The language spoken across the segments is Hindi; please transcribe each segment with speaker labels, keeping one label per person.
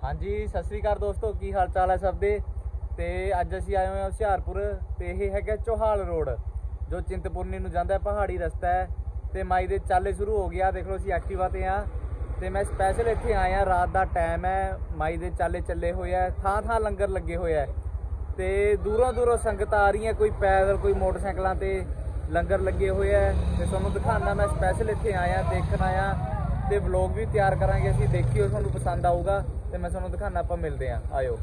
Speaker 1: हाँ जी सत श्री अकाल दोस्तों, की हाल चाल है सब दे। ते अज असीं आए हुए हुशियारपुर ते यह है चौहाल रोड जो चिंतपूर्णी नूं जांदा है, पहाड़ी रस्ता है। तो माई दे चाले शुरू हो गया, देख लो असीं एक्टिवा ते हाँ। तो मैं स्पैशल इत्थे आया, रात का टाइम है, माई दे चाले चले हुए है, थां थां लंगर लगे हुए है। तो दूरों दूरों संगत आ रही है, कोई पैदल कोई मोटरसाइकिलों ते लंगर लगे हुए है। तो तुहानूं दिखाना, मैं स्पैशल इत्थे आया देखण आया। तो व्लॉग भी तैयार करांगे असीं, देखियो तुहानूं पसंद आऊगा। तो मैं तुहानूं दिखाना, आपां मिलदे हां, आयो।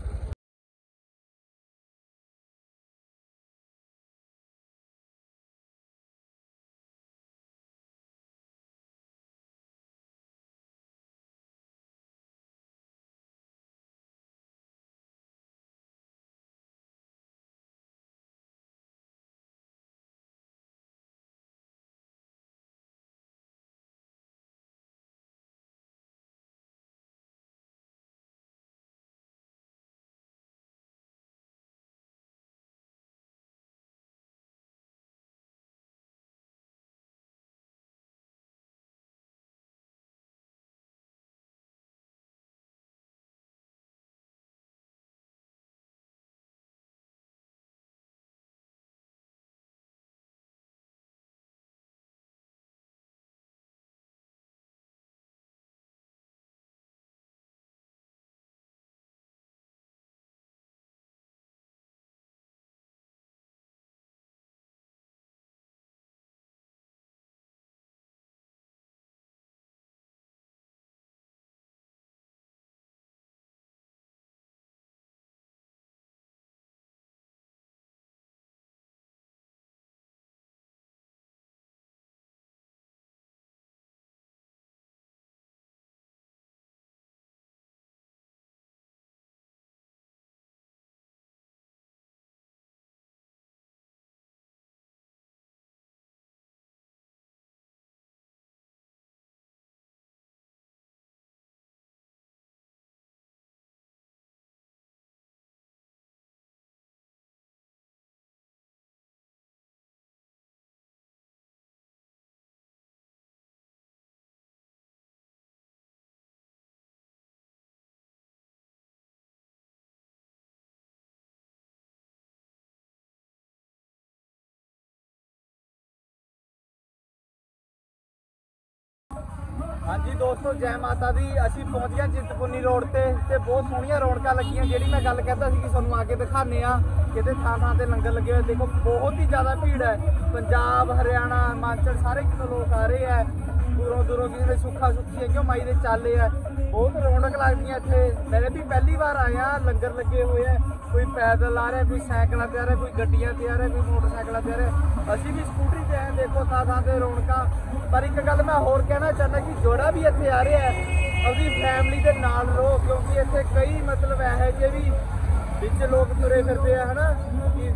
Speaker 1: हाँ जी दोस्तों, जय माता दी। असीं पहुँच गए चिंतपूर्णी रोड ते बहुत सोहणियां रौनकां लगियां। जिहड़ी मैं गल कहता सी कि तुहानूं आके दिखाने आ, किते थां थां ते लंगर लगे हुए। देखो बहुत ही ज़्यादा भीड़ है, पंजाब हरियाणा हिमाचल सारे कितों लोग आ रहे हैं, दूरों दूरों किसी सुखा सुखी है, क्यों माई दे चाले है। बहुत रौनक लगदी है इत्थे। मैंने भी पहली बार आया, लंगर लगे हुए है, कोई पैदल आ रहा है, कोई साइकिलों ते आ रहा है, कोई गड्डियां ते आ रहा है, कोई मोटरसाइकिलों ते आ रहा है। असीं भी स्कूटरी ते आए, देखो थां थां ते रौनकां। पर एक गल मैं होर कहना चाहना कि जोड़ा भी इत्थे आ रहा है, अपनी फैमिली के नाल रहो, क्योंकि इत्थे कई मतलब यहो जे भी विच लोग तुरे फिरदे है ना कि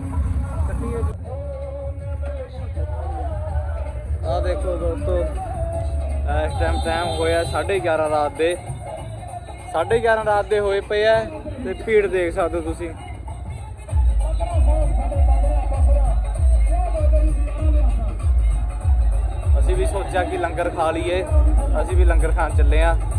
Speaker 1: आ देखो दोस्तों, इस टाइम होया 11:30 रात के, 11:30 रात के होए पे है। तो भीड़ देख सकते हो तुसीं। असीं भी सोचा कि लंगर खा लीए, असीं भी लंगर खान चले हाँ।